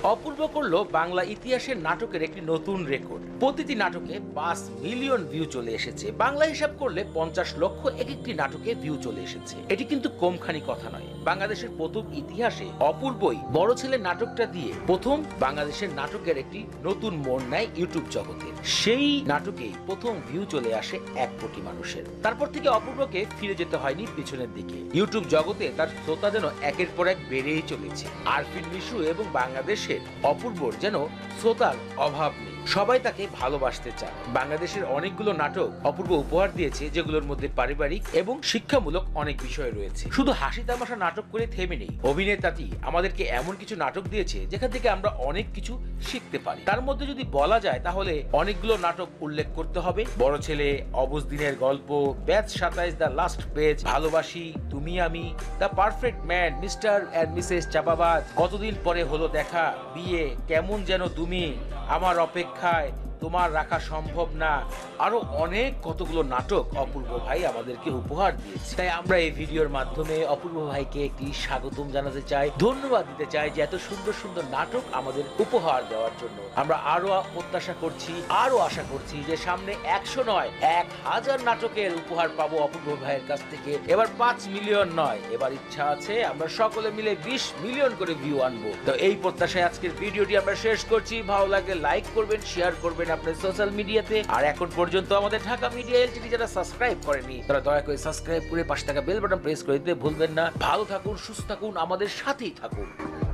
অপূর্ব করলো বাংলা ইতিহাসের নাটকের একটি নতুন রেকর্ড। প্রতিটি নাটকে 5 মিলিয়ন ভিউ চলে এসেছে। বাংলা হিসাব করলে 50 লক্ষ এক একটি নাটকে ভিউ চলে এসেছে। এটি কিন্তু কমখানি কথা নয়। বাংলাদেশের প্রথম ইতিহাসে অপূর্বই বড় ছেলে নাটকটা দিয়ে প্রথম বাংলাদেশের নাটকের একটি নতুন মোড় নেয় ইউটিউব জগতে। সেই নাটকেই প্রথম ভিউ চলে আসে 1 কোটি মানুষের। তারপর থেকে অপূর্বকে ফিরে যেতে হয়নি পিছনের দিকে। ইউটিউব জগতে তার শ্রোতা যেন একের পর এক বেড়েই চলেছে। আরফিন মিশু এবং বাংলাদেশের অপূর্বর যেন শ্রোতার অভাব নেই। সবাই তাকে ভালোবাসতে চায়। বাংলাদেশের অনেকগুলো নাটক অপূর্ব উপহার দিয়েছে, যেগুলোর মধ্যে পারিবারিক এবং শিক্ষামূলক অনেক বিষয় রয়েছে। শুধু হাসি তামাশা নাটক করে থেমে নেই। অভিনেতাটি আমাদেরকে এমন কিছু নাটক দিয়েছে যেখান থেকে আমরা অনেক কিছু শিখতে পারি। তার মধ্যে যদি বলা যায় তাহলে অনেকগুলো নাটক উল্লেখ করতে হবে। বড় ছেলে, অবুঝ দিনের গল্প, ব্যাচ 27, দ্য লাস্ট পেজ, ভালোবাসি, তুমি আমি, the perfect man, mister and missus চাপাবাজ, কতদিন পরে হলো দেখা, বিয়ে, কেমন যেন তুমি, আমার অপেক্ষায়, তোমার রাখা সম্ভব না, আরো অনেক কতগুলো নাটক অপূর্ব ভাই আমাদেরকে উপহার দিয়েছে। তাই আমরা এই ভিডিওর মাধ্যমে অপূর্ব ভাইকে একটি স্বাগতম জানাতে চাই, ধন্যবাদ দিতে চাই যে এত সুন্দর সুন্দর নাটক আমাদের উপহার দেওয়ার জন্য। আমরা আরো প্রত্যাশা করছি, আরো আশা করছি যে সামনে 100 নয় 1000 নাটকের উপহার পাবো অপূর্ব ভাইয়ের কাছ থেকে। এবার 5 মিলিয়ন নয়, এবার ইচ্ছা আছে আমরা সকলে মিলে 20 মিলিয়ন করে ভিউ আনবো। তো এই প্রত্যাশায় আজকের ভিডিওটি আমরা শেষ করছি। ভালো লাগলে লাইক করবেন, শেয়ার করবেন আপনার সোশ্যাল মিডিয়াতে। আর এখন পর্যন্ত আমাদের ঢাকা মিডিয়া এলটিডি যারা সাবস্ক্রাইব করেনি তারা দয়া করে সাবস্ক্রাইব করে পাশে থাকা বেল বাটন প্রেস করে দিতে ভুলবেন না। ভালো থাকুন, সুস্থ থাকুন, আমাদের সাথেই থাকুন।